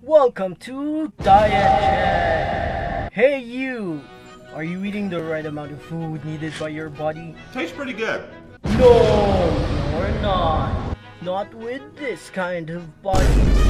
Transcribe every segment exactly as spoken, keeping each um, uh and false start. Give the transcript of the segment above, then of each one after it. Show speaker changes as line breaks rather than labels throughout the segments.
Welcome to Diet Check! Hey you! Are you eating the right amount of food needed by your body?
Tastes pretty good.
No, you're not. Not with this kind of body.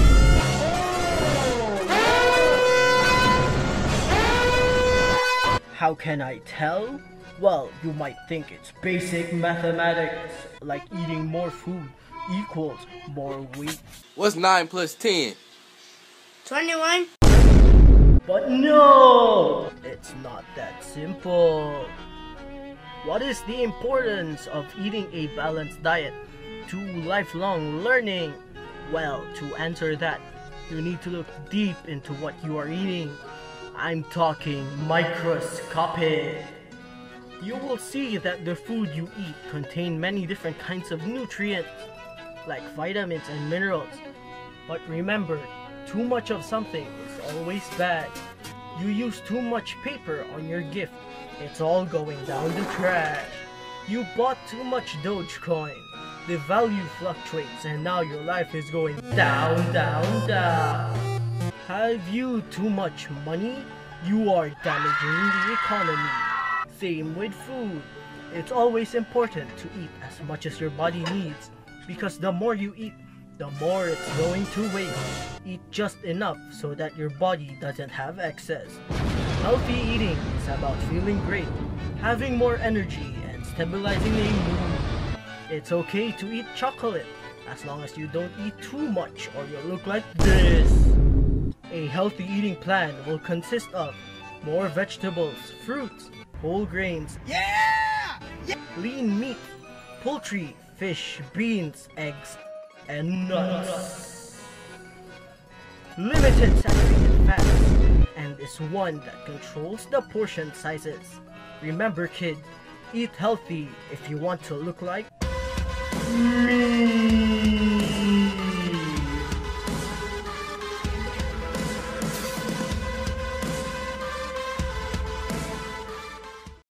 How can I tell? Well, you might think it's basic mathematics, like eating more food equals more weight.
What's nine plus ten?
twenty-one.
But no! It's not that simple. What is the importance of eating a balanced diet to lifelong learning? Well, to answer that, you need to look deep into what you are eating. I'm talking microscopic. You will see that the food you eat contain many different kinds of nutrients, like vitamins and minerals. But remember, too much of something is always bad. You use too much paper on your gift, it's all going down the trash. You bought too much Dogecoin, the value fluctuates and now your life is going down, down, down. Have you too much money? You are damaging the economy. Same with food. It's always important to eat as much as your body needs, because the more you eat, the more it's going to waste. Eat just enough so that your body doesn't have excess. Healthy eating is about feeling great, having more energy, and stabilizing a mood. It's okay to eat chocolate, as long as you don't eat too much or you'll look like this. A healthy eating plan will consist of more vegetables, fruits, whole grains,
Yeah! Yeah!
lean meat, poultry, fish, beans, eggs, and nuts. Limited saturated fats, and is one that controls the portion sizes. Remember kid, eat healthy if you want to look like me.